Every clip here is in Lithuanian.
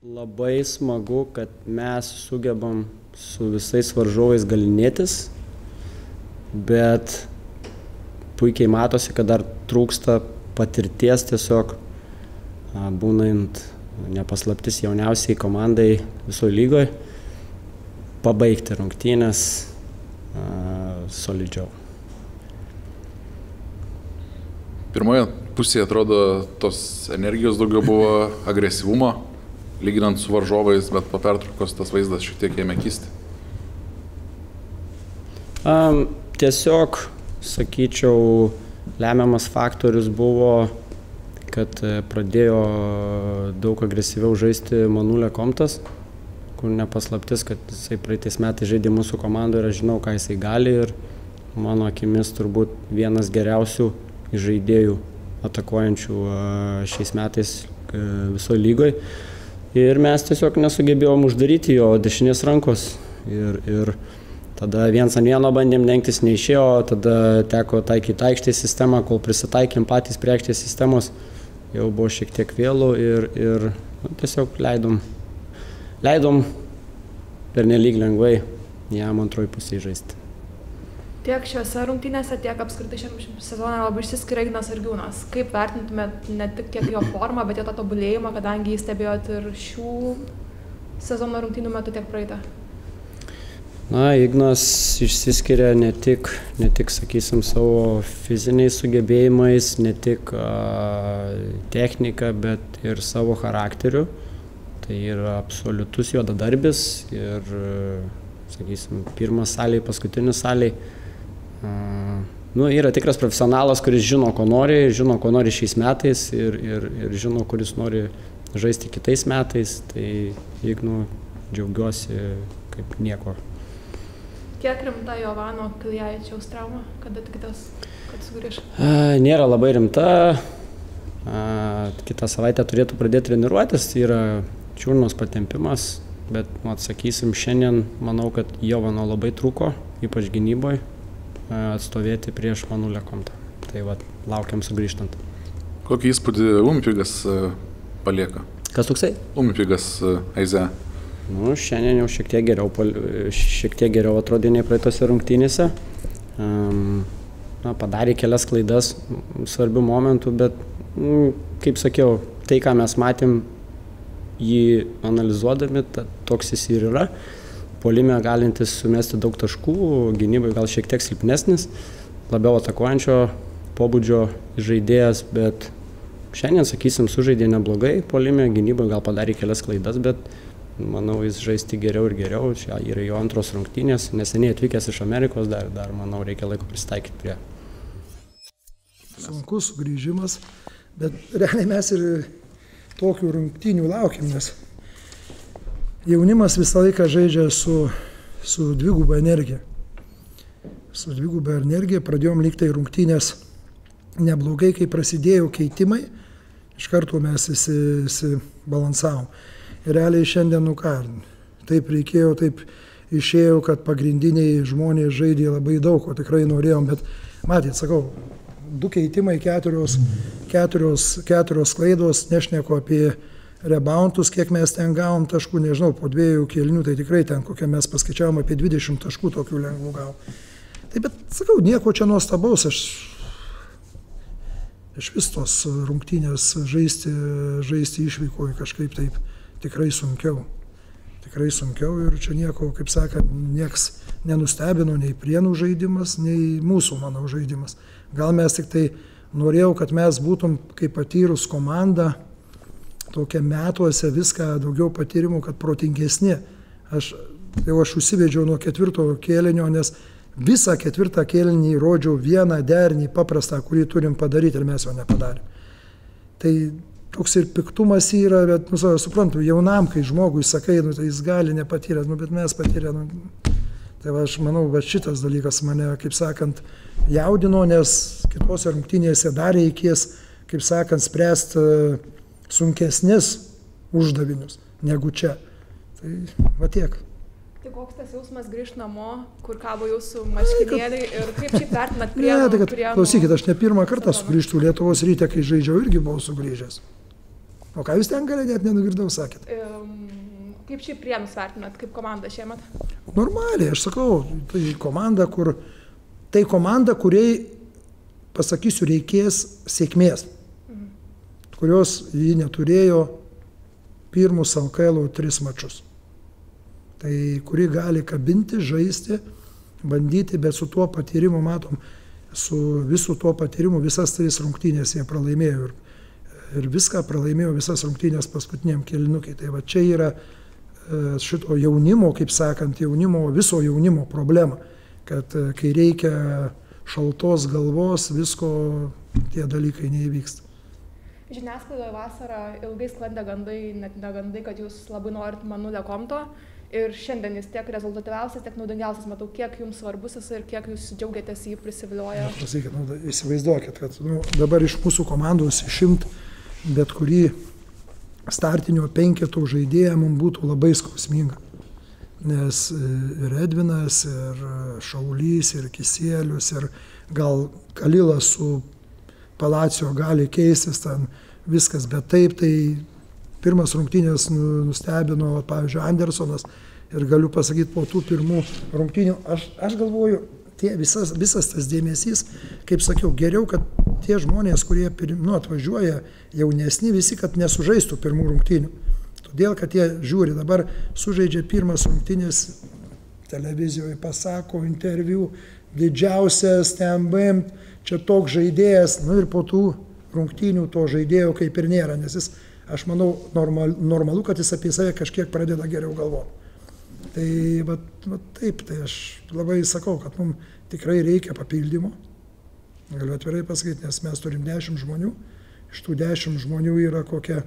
Labai smagu, kad mes sugebam su visais varžovais galynėtis, bet puikiai matosi, kad dar trūksta patirties tiesiog, būnant nepaslaptis jauniausiai komandai visoje lygoje, pabaigti rungtynės solidžiau. Pirmoje pusėje atrodo tos energijos daugiau buvo, agresyvumo, lyginant su varžovais, bet po pertraukos tas vaizdas šiek tiek ėmė kisti. Tiesiog, sakyčiau, lemiamas faktorius buvo, kad pradėjo daug agresyviau žaisti Manulė Komtas, kur nepaslaptis, kad jisai praeitais metais žaidė mūsų komandoje ir aš žinau, ką jisai gali ir mano akimis turbūt vienas geriausių žaidėjų atakuojančių šiais metais visoje lygoje. Ir mes tiesiog nesugebėjom uždaryti jo dešinės rankos ir tada 1-1 bandėm dengtis, neišėjo, tada teko taikyti aikštės sistemą, kol prisitaikėm patys prie aikštės sistemos, jau buvo šiek tiek vėlų ir tiesiog leidom pernelyg lengvai jam antroji pusė žaisti. Tiek šiuose rungtynėse, tiek apskritai šiame sezone labai išsiskiria Ignas Sargiūnas. Kaip vertintumėt ne tik kiek jo formą, bet jo tą tobulėjimą, kadangi jį stebėjot ir šių sezono rungtynių metu, tiek praeitą? Na, Ignas išsiskiria ne tik sakysim, savo fiziniais sugebėjimais, ne tik technika, bet ir savo charakteriu. Tai yra absoliutus juodadarbis ir, sakysim, pirmas salėj, paskutinis salėj. Yra tikras profesionalas, kuris žino, ko nori šiais metais ir žino, kuris nori žaisti kitais metais. Tai Ignu džiaugiuosi kaip nieko. Kiek rimta Jovano Kiljaičiaus trauma, kada tikitės, kad sugrįš? Nėra labai rimta. Kitą savaitę turėtų pradėti treniruotis, tai yra čiurnos patempimas, bet, sakysim, šiandien manau, kad Jovano labai trūko, ypač gynyboje, atstovėti prieš Manulę Komtą. Tai laukiam sugrįžtant. Kokį įspūdį Umpigas palieka? Kas toksai? Umpigas Aize. Šiandien jau šiek tiek geriau atrodė nei praeitose rungtynėse. Padarė kelias klaidas svarbių momentų, bet, kaip sakiau, tai, ką mes matėm jį analizuodami, toks jis ir yra. Puolime galintis sumesti daug taškų, gynybai gal šiek tiek silpnesnis, labiau atakuojančio pobūdžio žaidėjas, bet šiandien, sakysim, sužaidė neblogai puolime, gynybai gal padarė kelias klaidas, bet manau, jis žaisti geriau ir geriau. Čia yra jo antros rungtynės, neseniai atvykęs iš Amerikos, dar manau, reikia laiko prisitaikyti prie. Sunkus sugrįžimas, bet realiai mes ir tokių rungtynių laukiam, nes jaunimas visą laiką žaidžia su dviguba energija. Su dviguba energija pradėjom lygtai rungtynės neblogai, kai prasidėjo keitimai, iš karto mes visi balansavom. Ir realiai šiandien, taip reikėjo, taip išėjo, kad pagrindiniai žmonės žaidė labai daug, o tikrai norėjom, bet matėt, sakau, 2 keitimai, 4 klaidos, nešneku apie reboundus, kiek mes ten gavom taškų, nežinau, po 2 kėlinių, tai tikrai ten kokią mes paskaičiavom apie 20 taškų tokių lengvų gavom. Tai bet, sakau, nieko čia nuostabaus, aš vis tos rungtynės žaisti išvykoje kažkaip taip tikrai sunkiau. Tikrai sunkiau ir čia nieko, kaip sakant, nieks nenustebino nei Prienų žaidimas, nei mūsų, manau, žaidimas. Gal mes tik tai norėjau, kad mes būtum kaip patyrus komanda, tokia metuose viską daugiau patyrimų, kad protingesni. Aš užsivedžiau nuo 4 kėlinio, nes visą 4 kėlinį rodžiau vieną derinį paprastą, kurį turim padaryti ir mes jo nepadarėm. Tai toks ir piktumas yra, bet, suprantu, jaunam, kai žmogui sakai, tai jis gali nepatyręs, bet mes patyrę. Tai aš manau, šitas dalykas mane, kaip sakant, jaudino, nes kitose rungtynėse dar reikės, kaip sakant, spręsti sunkesnis uždavinius negu čia. Tai tiek. Tai koks tas jausmas grįžti namo, kur kabo jūsų marškinėliai ir kaip šiaip vertinat Prienų? Ne, klausykit, aš ne pirmą kartą sugrįžtų Lietuvos Ryte, kai žaidžiau, irgi buvau sugrįžęs. O ką jūs ten galite, net nenugirdau, sakėt? Kaip šiaip Prienus vertinat, kaip komanda šiemet? Normaliai, aš sakau, tai komanda, kuriai, pasakysiu, reikės sėkmės, kurios ji neturėjo pirmus LKL 3 mačus. Tai kuri gali kabinti, žaisti, bandyti, bet su tuo patyrimu, matom, su visu tuo patyrimu visas 3 rungtynės jie pralaimėjo ir viską pralaimėjo, visas rungtynės paskutiniam kėlinukai. Tai va čia yra šito jaunimo, kaip sakant, viso jaunimo problema, kad kai reikia šaltos galvos, visko tie dalykai neįvyksta. Žiniasklaidoje vasarą ilgai sklandė gandai, net negandai, kad jūs labai norit Manulio Komto ir šiandien jis tiek rezultatyviausias, tiek naudingiausias. Matau, kiek jums svarbus jis ir kiek jūs džiaugiatės jį prisivilioję. Įsivaizduokit, kad dabar iš mūsų komandos išimt bet kurį startinio 5 žaidėją mums būtų labai skausminga. Nes ir Edvinas, ir Šaulys, ir Kisielius, ir gal Kalilas su Palacio gali keistis ten viskas, bet taip, tai pirmas rungtynės nustebino, pavyzdžiui, Andersonas ir galiu pasakyti, po tų pirmų rungtynių, aš galvoju, visas tas dėmesys, kaip sakiau, geriau, kad tie žmonės, kurie atvažiuoja jaunesni, visi, kad nesužaistų pirmų rungtynių. Todėl, kad jie žiūri, dabar sužaidžia pirmas rungtynės, televizijoje pasako, interviu, didžiausias TMB, čia toks žaidėjas, ir po tų rungtynių to žaidėjo kaip ir nėra, nes jis, aš manau, normalu, kad jis apie save kažkiek pradeda geriau galvoti. Tai taip, tai aš labai sakau, kad mums tikrai reikia papildymo. Galiu atvirai pasakyti, nes mes turim 10 žmonių, iš tų 10 žmonių yra kokie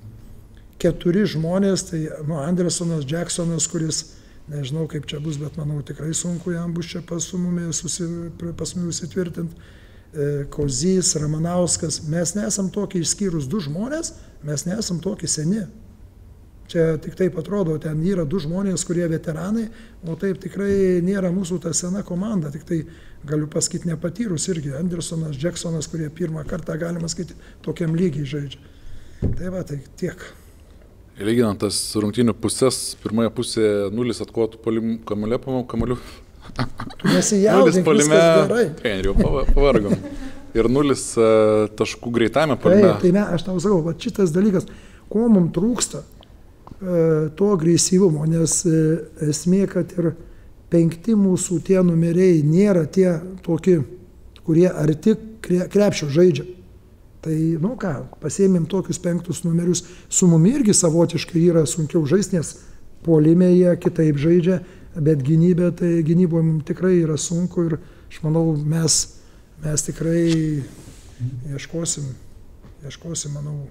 4 žmonės, tai Andersonas, Jacksonas, kuris, nežinau kaip čia bus, bet manau tikrai sunku jam bus čia pas mumis įsitvirtinti. Kozys, Ramanauskas, mes nesam tokie išskyrus 2 žmonės, mes nesam tokie seni. Čia tik taip atrodo, ten yra 2 žmonės, kurie veteranai, o taip tikrai nėra mūsų ta sena komanda, tik tai galiu pasakyti nepatyrus irgi, Andersonas, Jacksonas, kurie pirmą kartą, galima sakyti, tokiam lygiai žaidžia. Tai va, tai tiek. Lyginant tas rungtynių pusės, pirmoje pusėje 0 atkovotų kamuolių. Tu nesijaudink, viskas gerai. Jau pavargom. Ir 0 taškų greitame puolime. Tai aš tau sakau, va šitas dalykas, ko mums trūksta, to agresyvumo, nes esmė, kad ir 5 mūsų tie numeriai nėra tie tokie, kurie arti krepšio žaidžia. Tai, pasiėmėm tokius 5 numerius, su mumi irgi savotiškai yra sunkiau žaisti, nes puolime jie kitaip žaidžia, bet gynyboje mums tikrai yra sunku ir aš manau, mes tikrai ieškosim, manau,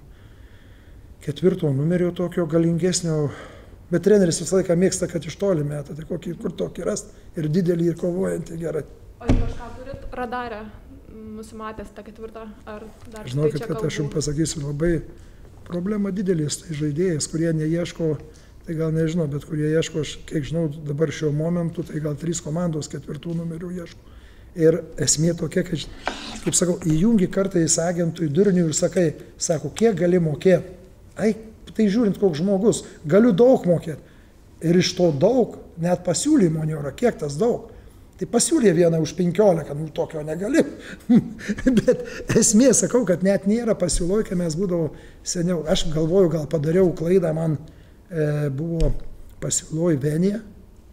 4 numerio tokio galingesnio, bet treneris visą laiką mėgsta, kad iš toli meta, tai kur tokį rast ir didelį, ir kovojantį gerai. O jūs kažką turit radarę nusimatęs tą 4, ar dar žinokit, kad aš jums pasakysiu, labai problema didelis, tai žaidėjas, kurie neieško, tai gal nežinau, bet kurie ieško, aš kiek žinau dabar šiuo momentu, tai gal 3 komandos 4 numerių ieško. Ir esmė tokia, kad, kaip sakau, įjungi kartais agentui durnių ir sakai, sako, kiek gali mokėti. Tai žiūrint, koks žmogus, galiu daug mokėti. Ir iš to daug, net pasiūlymo nėra, kiek tas daug. Tai pasiūlė vieną už 15, tokio negali. Bet esmė, sakau, kad net nėra pasiūloj, kai mes būdavo seniau. Aš galvoju, gal padariau klaidą, man buvo pasiūloj Venija.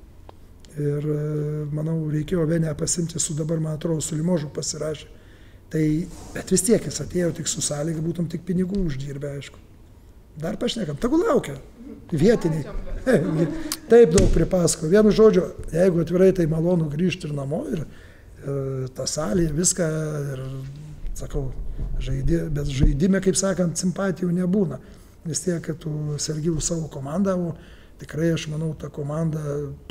Ir manau, reikėjo Veniją pasimti su dabar, man atrodo, su Limožu pasirašė. Tai, bet vis tiek jis atėjo tik su sąlyga, būtum tik pinigų uždirbę, aišku. Dar pašnekam, tegu laukia, vietiniai. Taip daug pripasako. Vienu žodžiu, jeigu atvirai, tai malonu grįžti ir namo, ir tą salį, viską, ir, sakau, bet žaidime, kaip sakant, simpatijų nebūna. Vis tiek, kad tu sergiu savo komandą, o tikrai, aš manau, ta komanda,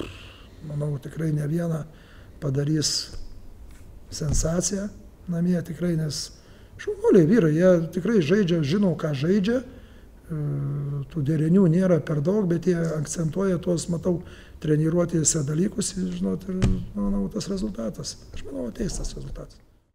tikrai ne vieną padarys sensaciją namie, tikrai, nes šaunuoliai vyrai, jie tikrai žaidžia, žino, ką žaidžia. Tų derinių nėra per daug, bet jie akcentuoja tuos, matau, treniruotėse dalykus, žinot, ir manau, tas rezultatas. Aš manau, ateis tas rezultatas.